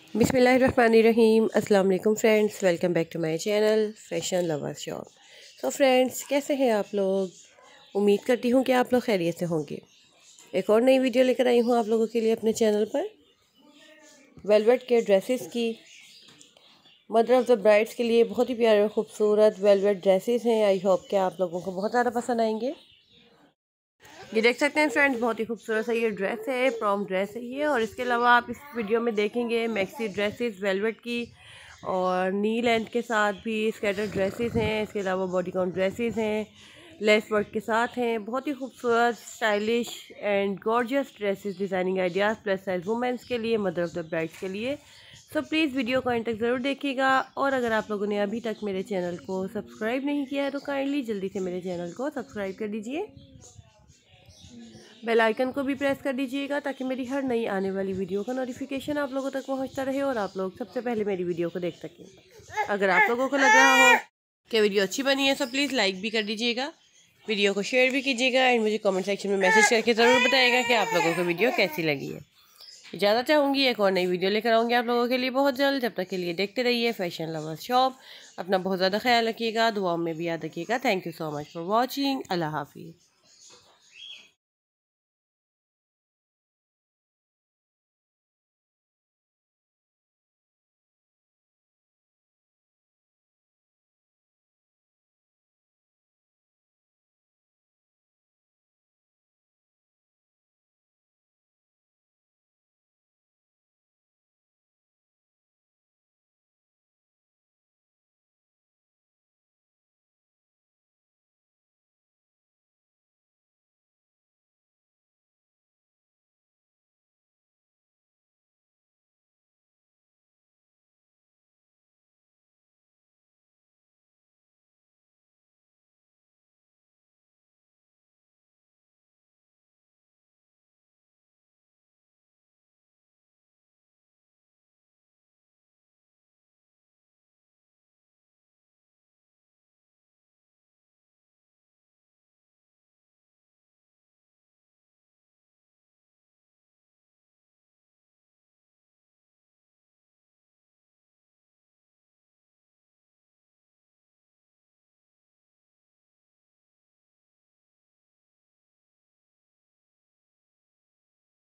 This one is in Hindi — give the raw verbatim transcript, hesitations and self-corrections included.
बिस्मिल्लाहिर्रहमानिर्रहीम। अस्सलाम वालेकुम friends, welcome back to my channel fashion lovers shop. So friends, कैसे हैं आप लोग? उम्मीद करती हूँ कि आप लोग खैरियत से होंगे। एक और नई वीडियो लेकर आई हूँ आप लोगों के लिए अपने चैनल पर। वेलवेट के ड्रेसेस की, मदर ऑफ़ द ब्राइड्स के लिए बहुत ही प्यारे और ख़ूबसूरत वेलवेट ड्रेसेस हैं। आई होप कि आप लोगों को बहुत ज़्यादा पसंद आएंगे। ये देख सकते हैं फ्रेंड्स, बहुत ही खूबसूरत सा ये ड्रेस है, प्रॉम ड्रेस है ये। और इसके अलावा आप इस वीडियो में देखेंगे मैक्सी ड्रेसेस वेलवेट की, और नी लेंथ के साथ भी स्कैटर ड्रेसेस हैं। इसके अलावा बॉडी कॉन ड्रेसेस हैं, लेस वर्क के साथ हैं। बहुत ही खूबसूरत, stylish and gorgeous dresses, designing ideas plus size women's के लिए, मदर ऑफ़ द ब्राइड्स के लिए। सो प्लीज़ वीडियो को एंड तक ज़रूर देखिएगा। और अगर आप लोगों ने अभी तक मेरे चैनल को सब्सक्राइब नहीं किया है तो काइंडली जल्दी से मेरे चैनल को सब्सक्राइब कर दीजिए। बेल आइकन को भी प्रेस कर दीजिएगा ताकि मेरी हर नई आने वाली वीडियो का नोटिफिकेशन आप लोगों तक पहुंचता रहे और आप लोग सबसे पहले मेरी वीडियो को देख सकें। अगर आप लोगों को लग रहा हो कि वीडियो अच्छी बनी है तो प्लीज़ लाइक भी कर दीजिएगा, वीडियो को शेयर भी कीजिएगा एंड मुझे कमेंट सेक्शन में मैसेज करके ज़रूर बताइएगा कि आप लोगों को वीडियो कैसी लगी है। इजाज़त चाहूँगी, एक और नई वीडियो लेकर आऊँगी आप लोगों के लिए बहुत जल्द। जब तक के लिए देखते रहिए फैशन लवर्स शॉप। अपना बहुत ज़्यादा ख्याल रखिएगा, दुआओं में भी याद रखिएगा। Thank you so much for watching. अल्लाह हाफिज़।